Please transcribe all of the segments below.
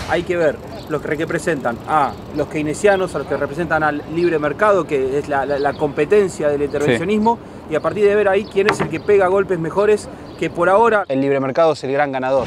hay que ver los que representan a los keynesianos, a los que representan al libre mercado, que es la competencia del intervencionismo, y a partir de ver ahí quién es el que pega golpes mejores, que por ahora el libre mercado es el gran ganador.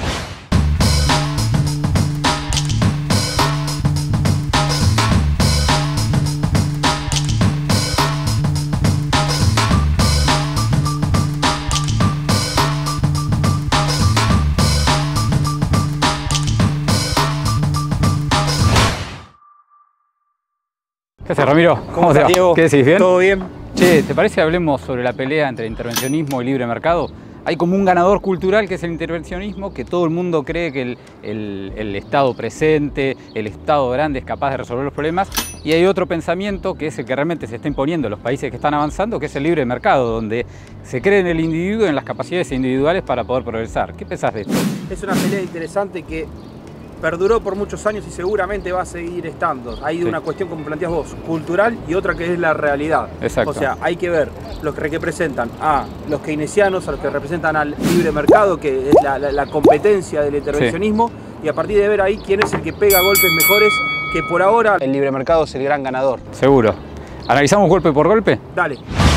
¿Qué haces, Ramiro? ¿Cómo estás, Diego? ¿Qué decís? ¿Bien? ¿Todo bien? Che, ¿te parece que hablemos sobre la pelea entre intervencionismo y libre mercado? Hay como un ganador cultural que es el intervencionismo, que todo el mundo cree que el Estado presente, el Estado grande es capaz de resolver los problemas, y hay otro pensamiento que es el que realmente se está imponiendo en los países que están avanzando, que es el libre mercado, donde se cree en el individuo y en las capacidades individuales para poder progresar. ¿Qué pensás de esto? Es una pelea interesante que perduró por muchos años y seguramente va a seguir estando. Hay una cuestión, como planteas vos, cultural, y otra que es la realidad. Exacto. O sea, hay que ver los que representan a los keynesianos, a los que representan al libre mercado, que es la competencia del intervencionismo, y a partir de ver ahí quién es el que pega golpes mejores, que por ahora el libre mercado es el gran ganador. Seguro. ¿Analizamos golpe por golpe? Dale.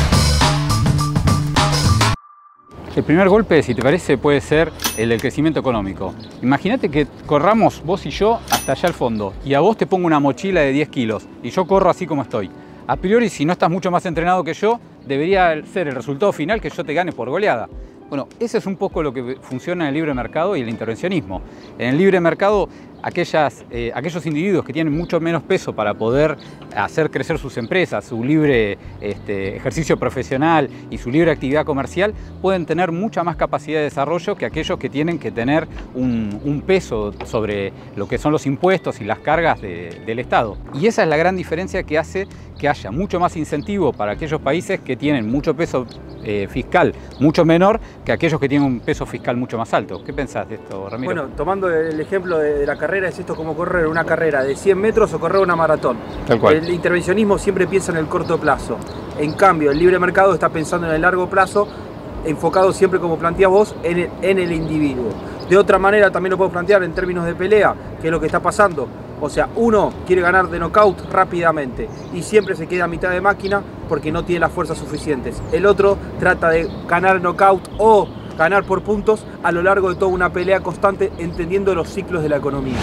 El primer golpe, si te parece, puede ser el del crecimiento económico. Imagínate que corramos vos y yo hasta allá al fondo, y a vos te pongo una mochila de 10 kilos y yo corro así como estoy. A priori, si no estás mucho más entrenado que yo, debería ser el resultado final que yo te gane por goleada. Bueno, eso es un poco lo que funciona en el libre mercado y el intervencionismo. En el libre mercado, aquellos individuos que tienen mucho menos peso para poder hacer crecer sus empresas, su libre ejercicio profesional y su libre actividad comercial, pueden tener mucha más capacidad de desarrollo que aquellos que tienen que tener un peso sobre lo que son los impuestos y las cargas del Estado. Y esa es la gran diferencia que hace que haya mucho más incentivo para aquellos países que tienen mucho peso fiscal mucho menor que aquellos que tienen un peso fiscal mucho más alto. ¿Qué pensás de esto, Ramiro? Bueno, tomando el ejemplo de la carrera, es esto como correr una carrera de 100 metros o correr una maratón. Tal cual. El intervencionismo siempre piensa en el corto plazo. En cambio, el libre mercado está pensando en el largo plazo, enfocado siempre, como planteás vos, en el individuo. De otra manera, también lo puedo plantear en términos de pelea, que es lo que está pasando. O sea, uno quiere ganar de knockout rápidamente y siempre se queda a mitad de máquina porque no tiene las fuerzas suficientes. El otro trata de ganar knockout o ganar por puntos a lo largo de toda una pelea constante, entendiendo los ciclos de la economía.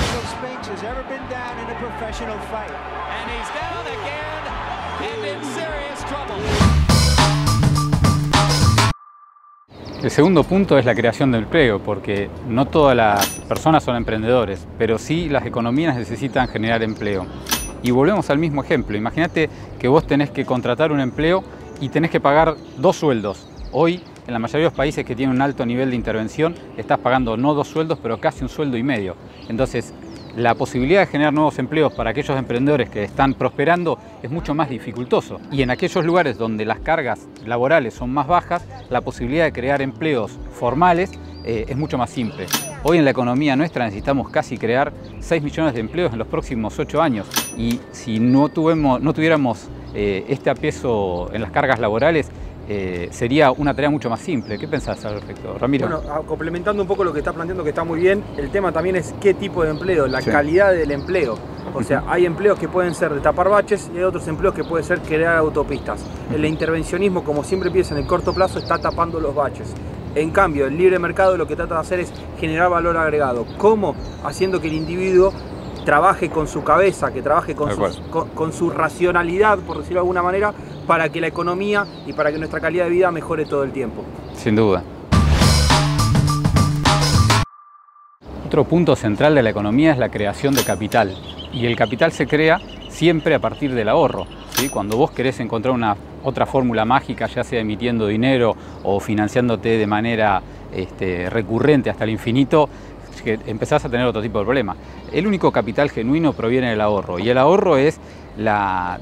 El segundo punto es la creación de empleo, porque no todas las personas son emprendedores, pero sí las economías necesitan generar empleo. Y volvemos al mismo ejemplo. Imagínate que vos tenés que contratar un empleo y tenés que pagar 2 sueldos. Hoy, en la mayoría de los países que tienen un alto nivel de intervención, estás pagando no 2 sueldos, pero casi 1,5 sueldos. Entonces, la posibilidad de generar nuevos empleos para aquellos emprendedores que están prosperando es mucho más dificultoso. Y en aquellos lugares donde las cargas laborales son más bajas, la posibilidad de crear empleos formales es mucho más simple. Hoy en la economía nuestra necesitamos casi crear 6 millones de empleos en los próximos 8 años. Y si no tuviéramos este apeso en las cargas laborales, sería una tarea mucho más simple. ¿Qué pensás al respecto, Ramiro? Bueno, complementando un poco lo que está planteando, que está muy bien, el tema también es qué tipo de empleo, la calidad del empleo. O sea, hay empleos que pueden ser de tapar baches y hay otros empleos que pueden ser crear autopistas. El intervencionismo, como siempre piensa en el corto plazo, está tapando los baches. En cambio, el libre mercado lo que trata de hacer es generar valor agregado. ¿Cómo? Haciendo que el individuo trabaje con su cabeza, que trabaje con su racionalidad, por decirlo de alguna manera, para que la economía y para que nuestra calidad de vida mejore todo el tiempo. Sin duda. Otro punto central de la economía es la creación de capital. Y el capital se crea siempre a partir del ahorro, ¿sí? Cuando vos querés encontrar otra fórmula mágica, ya sea emitiendo dinero o financiándote de manera recurrente hasta el infinito, que empezás a tener otro tipo de problema. El único capital genuino proviene del ahorro, y el ahorro es la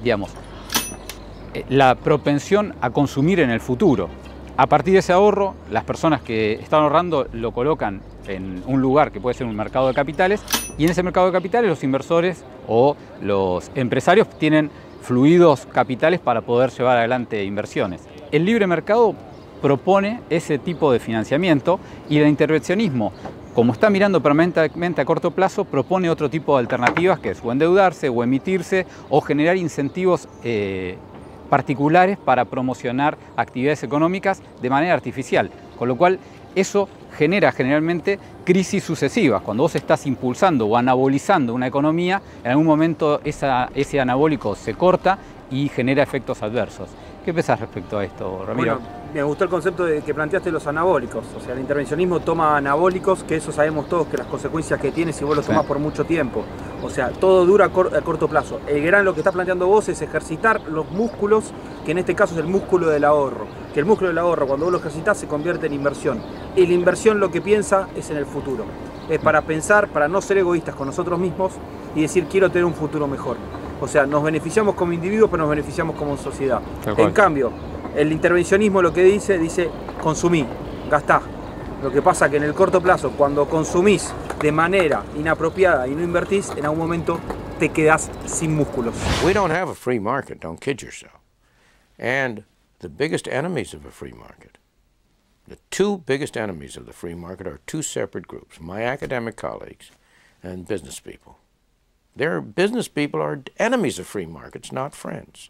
propensión a consumir en el futuro. A partir de ese ahorro, las personas que están ahorrando lo colocan en un lugar que puede ser un mercado de capitales, y en ese mercado de capitales los inversores o los empresarios tienen fluidos capitales para poder llevar adelante inversiones. El libre mercado propone ese tipo de financiamiento, y el intervencionismo como está mirando permanentemente a corto plazo, propone otro tipo de alternativas, que es o endeudarse, o emitirse, o generar incentivos particulares para promocionar actividades económicas de manera artificial. Con lo cual, eso genera generalmente crisis sucesivas. Cuando vos estás impulsando o anabolizando una economía, en algún momento ese anabólico se corta y genera efectos adversos. ¿Qué pensás respecto a esto, Ramiro? Bueno, me gustó el concepto de que planteaste los anabólicos. O sea, el intervencionismo toma anabólicos, que eso sabemos todos que las consecuencias que tiene si vos lo tomás por mucho tiempo. O sea, todo dura a corto plazo. Lo que estás planteando vos es ejercitar los músculos, que en este caso es el músculo del ahorro. Que el músculo del ahorro, cuando vos lo ejercitás, se convierte en inversión. Y la inversión lo que piensa es en el futuro. Es para pensar, para no ser egoístas con nosotros mismos y decir, quiero tener un futuro mejor. O sea, nos beneficiamos como individuos, pero nos beneficiamos como sociedad. En cambio, el intervencionismo lo que dice consumí, gastá. Lo que pasa que en el corto plazo, cuando consumís de manera inapropiada y no invertís, en algún momento te quedás sin músculos. We don't have a free market, don't kid yourself. And the biggest enemies of a free market, the two biggest enemies of the free market are two separate groups, my academic colleagues and business people. Their business people are enemies of free markets, not friends.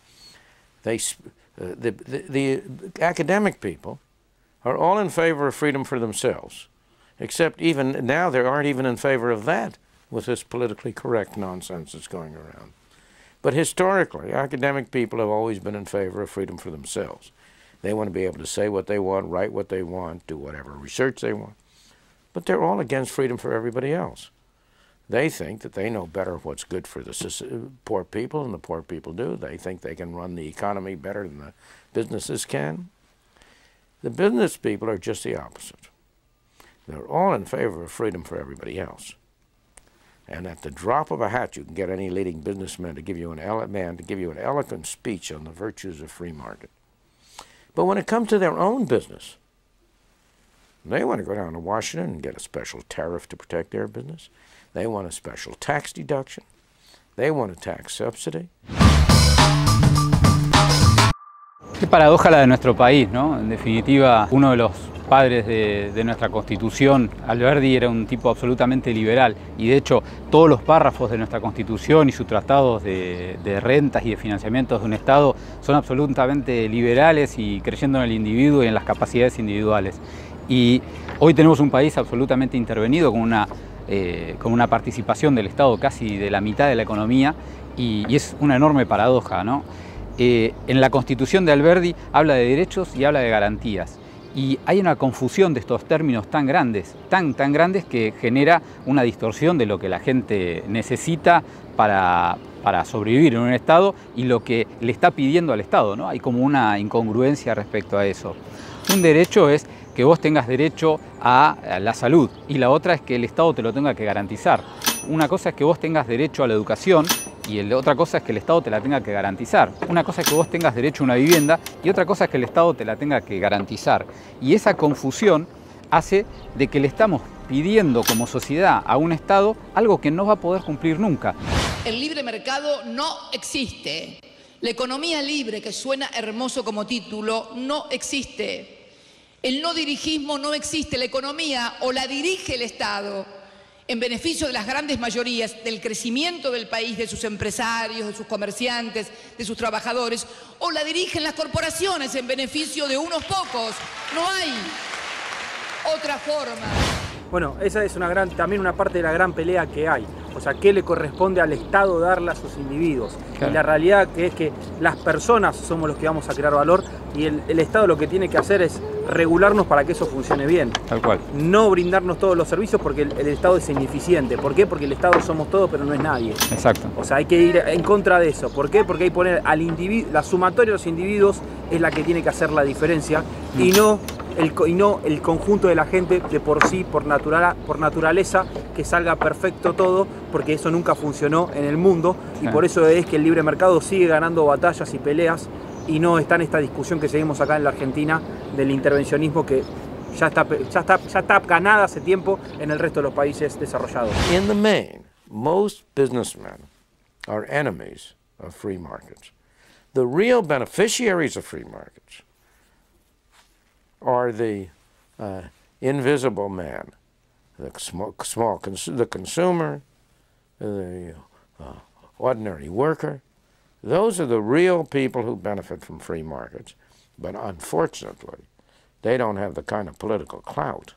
The academic people are all in favor of freedom for themselves, except even now they aren't even in favor of that with this politically correct nonsense that's going around. But historically, academic people have always been in favor of freedom for themselves. They want to be able to say what they want, write what they want, do whatever research they want. But they're all against freedom for everybody else. They think that they know better what's good for the poor people than the poor people do. They think they can run the economy better than the businesses can. The business people are just the opposite. They're all in favor of freedom for everybody else. And at the drop of a hat, you can get any leading businessman to give you an eloquent speech on the virtues of free market. But when it comes to their own business, they want to go down to Washington and get a special tariff to protect their business. They want a special tax deduction. They want a tax subsidy. Qué paradoja la de nuestro país, ¿no? En definitiva, uno de los padres de nuestra Constitución, Alberdi, era un tipo absolutamente liberal y de hecho todos los párrafos de nuestra Constitución y sus tratados de rentas y de financiamientos de un Estado son absolutamente liberales y creyendo en el individuo y en las capacidades individuales. Y hoy tenemos un país absolutamente intervenido con una participación del Estado casi de la mitad de la economía y es una enorme paradoja, ¿no? En la Constitución de Alberdi habla de derechos y habla de garantías. Y hay una confusión de estos términos tan grandes, tan grandes que genera una distorsión de lo que la gente necesita para sobrevivir en un Estado y lo que le está pidiendo al Estado, ¿no? Hay como una incongruencia respecto a eso. Un derecho es que vos tengas derecho a la salud y la otra es que el Estado te lo tenga que garantizar. Una cosa es que vos tengas derecho a la educación y otra cosa es que el Estado te la tenga que garantizar. Una cosa es que vos tengas derecho a una vivienda y otra cosa es que el Estado te la tenga que garantizar. Y esa confusión hace de que le estamos pidiendo como sociedad a un Estado algo que no va a poder cumplir nunca. El libre mercado no existe. La economía libre, que suena hermoso como título, no existe. El no dirigismo no existe. La economía o la dirige el Estado en beneficio de las grandes mayorías, del crecimiento del país, de sus empresarios, de sus comerciantes, de sus trabajadores, o la dirigen las corporaciones en beneficio de unos pocos. No hay otra forma. Bueno, esa es también una parte de la gran pelea que hay. O sea, ¿qué le corresponde al Estado darle a sus individuos? Claro. Y la realidad que es que las personas somos los que vamos a crear valor y el Estado lo que tiene que hacer es regularnos para que eso funcione bien. Tal cual. No brindarnos todos los servicios porque el Estado es ineficiente. ¿Por qué? Porque el Estado somos todos, pero no es nadie. Exacto. O sea, hay que ir en contra de eso. ¿Por qué? Porque hay que poner al individuo, la sumatoria de los individuos es la que tiene que hacer la diferencia y no el conjunto de la gente de por sí, por naturaleza, que salga perfecto todo, porque eso nunca funcionó en el mundo y por eso es que el libre mercado sigue ganando batallas y peleas y no está en esta discusión que seguimos acá en la Argentina del intervencionismo que ya está ganada hace tiempo en el resto de los países desarrollados. In the main, most businessmen are enemies of free markets. The real beneficiaries of free markets are the invisible man the consumer, the ordinary worker. Those are the real people who benefit from free markets, but unfortunately, they don't have the kind of political clout.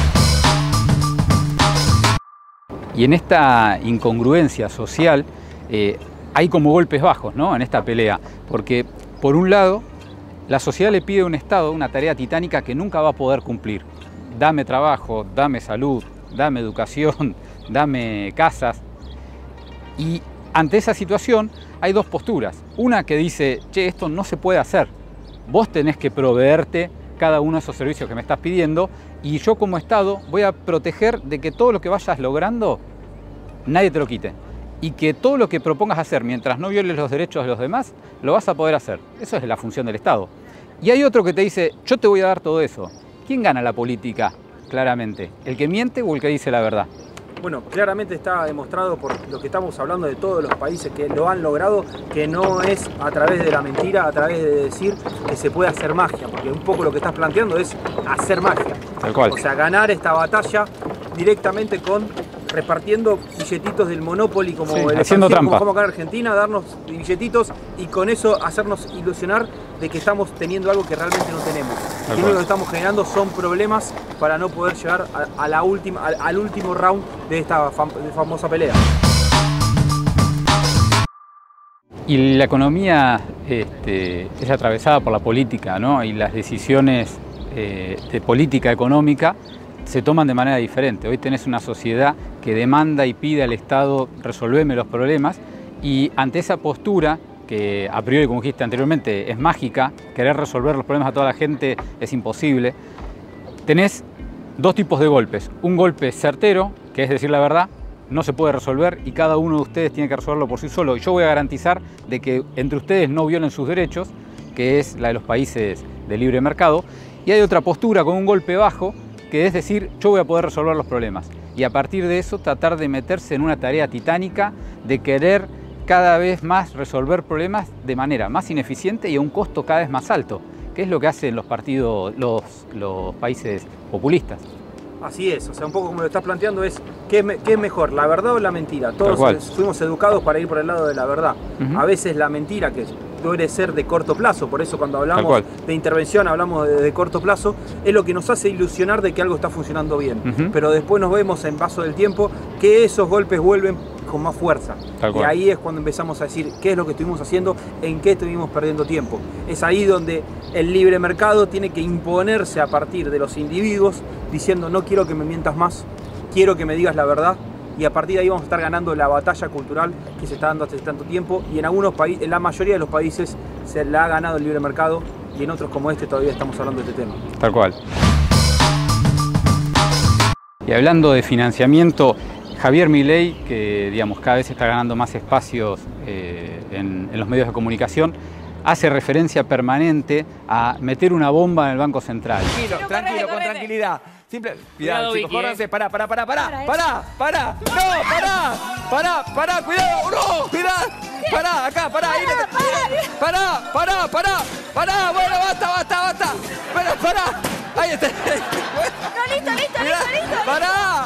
Y en esta incongruencia social hay como golpes bajos, ¿no?, en esta pelea, porque por un lado la sociedad le pide a un Estado una tarea titánica que nunca va a poder cumplir. Dame trabajo, dame salud, dame educación, dame casas. Y ante esa situación hay dos posturas. Una que dice, che, esto no se puede hacer. Vos tenés que proveerte cada uno de esos servicios que me estás pidiendo y yo como Estado voy a proteger de que todo lo que vayas logrando nadie te lo quite. Y que todo lo que propongas hacer mientras no violes los derechos de los demás, lo vas a poder hacer. Eso es la función del Estado. Y hay otro que te dice, yo te voy a dar todo eso. ¿Quién gana la política, claramente? ¿El que miente o el que dice la verdad? Bueno, claramente está demostrado por lo que estamos hablando de todos los países que lo han logrado, que no es a través de la mentira, a través de decir que se puede hacer magia, porque un poco lo que estás planteando es hacer magia. Tal cual. O sea, ganar esta batalla directamente con repartiendo billetitos del Monopoly como sí, el haciendo trampa. como acá en Argentina, darnos billetitos y con eso hacernos ilusionar de que estamos teniendo algo que realmente no tenemos. Y lo que estamos generando son problemas para no poder llegar a la última, al último round de esta famosa pelea. Y la economía es atravesada por la política, ¿no? Y las decisiones de política económica se toman de manera diferente. Hoy tenés una sociedad que demanda y pide al Estado resolverme los problemas y ante esa postura, que a priori, como dijiste anteriormente, es mágica, querer resolver los problemas a toda la gente es imposible, tenés dos tipos de golpes. Un golpe certero, que es decir la verdad, no se puede resolver y cada uno de ustedes tiene que resolverlo por sí solo. Y yo voy a garantizar de que entre ustedes no violen sus derechos, que es la de los países de libre mercado. Y hay otra postura con un golpe bajo, que es decir, yo voy a poder resolver los problemas. Y a partir de eso tratar de meterse en una tarea titánica de querer cada vez más resolver problemas de manera más ineficiente y a un costo cada vez más alto, que es lo que hacen los partidos, los países populistas. Así es, o sea, un poco como lo estás planteando es, ¿qué es mejor, la verdad o la mentira? Todos fuimos educados para ir por el lado de la verdad. A veces la mentira, que suele ser de corto plazo, por eso cuando hablamos de intervención, hablamos de corto plazo, es lo que nos hace ilusionar de que algo está funcionando bien. Pero después nos vemos en paso del tiempo que esos golpes vuelven con más fuerza. Y ahí es cuando empezamos a decir qué es lo que estuvimos haciendo, en qué estuvimos perdiendo tiempo. Es ahí donde el libre mercado tiene que imponerse a partir de los individuos, diciendo no quiero que me mientas más, quiero que me digas la verdad, y a partir de ahí vamos a estar ganando la batalla cultural que se está dando hace tanto tiempo, y en algunos países, en la mayoría de los países se la ha ganado el libre mercado, y en otros como este todavía estamos hablando de este tema. Tal cual. Y hablando de financiamiento, Javier Milei, que digamos cada vez está ganando más espacios en los medios de comunicación, hace referencia permanente a meter una bomba en el Banco Central. Tranquilo, con tranquilidad. Simple, cuidado, chicos, córranse, pará, no, pará, cuidado, no, cuidado, pará, acá, pará, ahí, pará, bueno, basta, pará, ahí está. No, listo, Pará,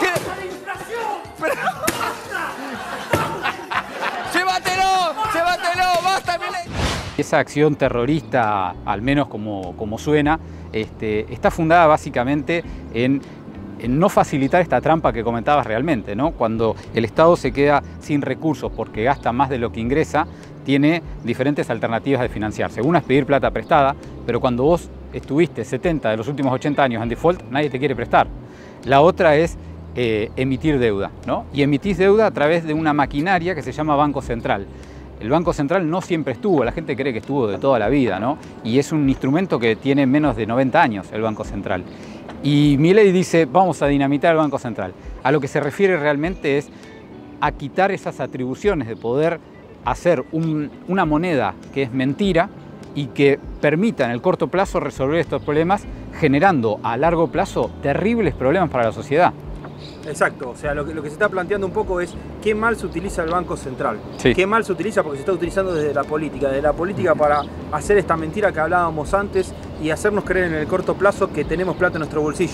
llévatelo, basta, Milei. Esa acción terrorista, al menos como suena, está fundada básicamente en no facilitar esta trampa que comentabas realmente, ¿no? Cuando el Estado se queda sin recursos porque gasta más de lo que ingresa, tiene diferentes alternativas de financiarse. Una es pedir plata prestada, pero cuando vos estuviste 70 de los últimos 80 años en default, nadie te quiere prestar. La otra es emitir deuda, ¿no? Y emitís deuda a través de una maquinaria que se llama Banco Central. El Banco Central no siempre estuvo, la gente cree que estuvo de toda la vida, ¿no? Y es un instrumento que tiene menos de 90 años, el Banco Central. Y Milei dice, vamos a dinamitar el Banco Central. A lo que se refiere realmente es a quitar esas atribuciones de poder hacer una moneda que es mentira y que permita en el corto plazo resolver estos problemas, generando a largo plazo terribles problemas para la sociedad. Exacto, o sea, lo que se está planteando un poco es qué mal se utiliza el Banco Central. Sí. Qué mal se utiliza porque se está utilizando desde la política para hacer esta mentira que hablábamos antes y hacernos creer en el corto plazo que tenemos plata en nuestros bolsillos.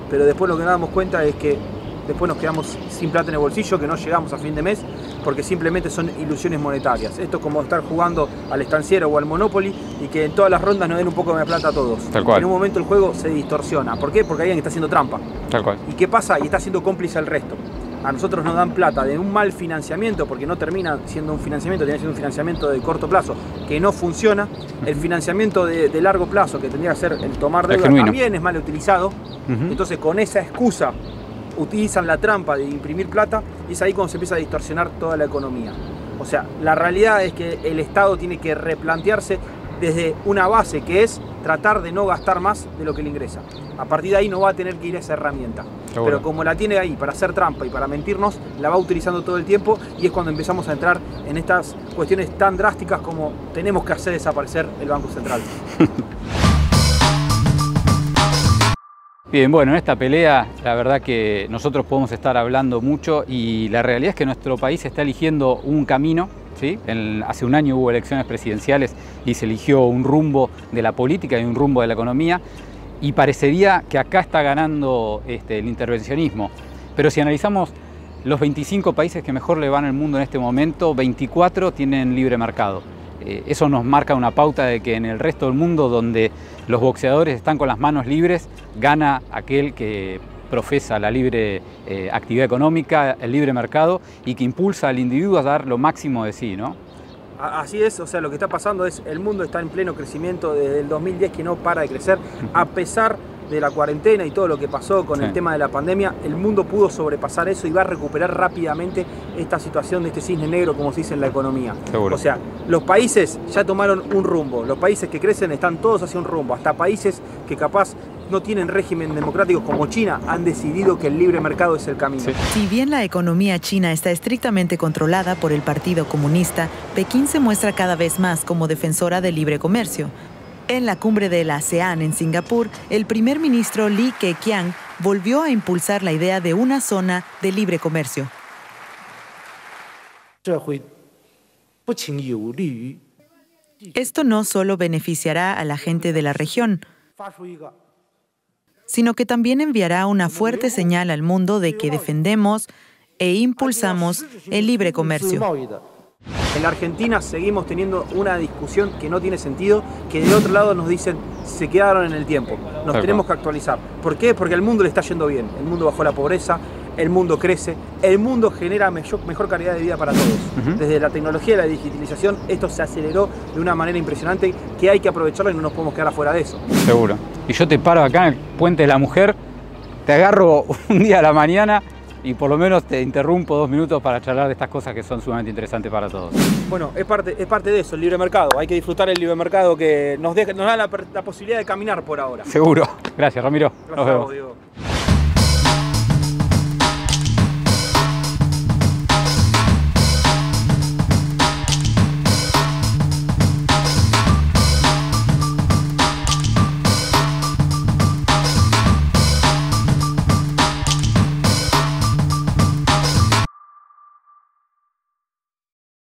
pero después lo que nos damos cuenta es que después nos quedamos sin plata en el bolsillo, que no llegamos a fin de mes, porque simplemente son ilusiones monetarias. Esto es como estar jugando al estanciero o al Monopoly y que en todas las rondas nos den un poco de plata a todos. Tal cual. En un momento el juego se distorsiona. ¿Por qué? Porque alguien está haciendo trampa. Tal cual. ¿Y qué pasa? Y está siendo cómplice al resto. A nosotros nos dan plata de un mal financiamiento, porque no termina siendo un financiamiento, tiene que ser un financiamiento de corto plazo, que no funciona. El financiamiento de largo plazo, que tendría que ser el tomar deuda, también es mal utilizado. Entonces, con esa excusa, utilizan la trampa de imprimir plata y es ahí cuando se empieza a distorsionar toda la economía. O sea, la realidad es que el Estado tiene que replantearse desde una base que es tratar de no gastar más de lo que le ingresa. A partir de ahí no va a tener que ir a esa herramienta. Seguro. Pero como la tiene ahí para hacer trampa y para mentirnos, la va utilizando todo el tiempo y es cuando empezamos a entrar en estas cuestiones tan drásticas como tenemos que hacer desaparecer el Banco Central. Bien, bueno, en esta pelea la verdad que nosotros podemos estar hablando mucho y la realidad es que nuestro país está eligiendo un camino, ¿sí? Hace un año hubo elecciones presidenciales y se eligió un rumbo de la política y un rumbo de la economía y parecería que acá está ganando el intervencionismo. Pero si analizamos los 25 países que mejor le van al mundo en este momento, 24 tienen libre mercado. Eso nos marca una pauta de que en el resto del mundo, donde los boxeadores están con las manos libres, gana aquel que profesa la libre actividad económica, el libre mercado y que impulsa al individuo a dar lo máximo de sí, ¿no? Así es, o sea, lo que está pasando es el mundo está en pleno crecimiento desde el 2010 que no para de crecer, a pesar de la cuarentena y todo lo que pasó con el tema de la pandemia, el mundo pudo sobrepasar eso y va a recuperar rápidamente esta situación de este cisne negro, como se dice en la economía. Seguro. O sea, los países ya tomaron un rumbo, los países que crecen están todos hacia un rumbo, hasta países que capaz no tienen régimen democrático como China han decidido que el libre mercado es el camino. Sí. Si bien la economía china está estrictamente controlada por el Partido Comunista, Pekín se muestra cada vez más como defensora del libre comercio. En la cumbre de la ASEAN en Singapur, el primer ministro Li Keqiang volvió a impulsar la idea de una zona de libre comercio. Esto no solo beneficiará a la gente de la región, sino que también enviará una fuerte señal al mundo de que defendemos e impulsamos el libre comercio. En la Argentina seguimos teniendo una discusión que no tiene sentido, que del otro lado nos dicen se quedaron en el tiempo, nos tenemos que actualizar. ¿Por qué? Porque al mundo le está yendo bien, el mundo bajó la pobreza, el mundo crece, el mundo genera mejor calidad de vida para todos. Desde la tecnología y la digitalización esto se aceleró de una manera impresionante que hay que aprovecharlo y no nos podemos quedar afuera de eso. Seguro. Y yo te paro acá en el Puente de la Mujer, te agarro un día a la mañana y por lo menos te interrumpo 2 minutos para charlar de estas cosas que son sumamente interesantes para todos. Bueno, es parte de eso, el libre mercado. Hay que disfrutar el libre mercado que nos da la posibilidad de caminar por ahora. Seguro. Gracias, Ramiro. Gracias a vos, Diego.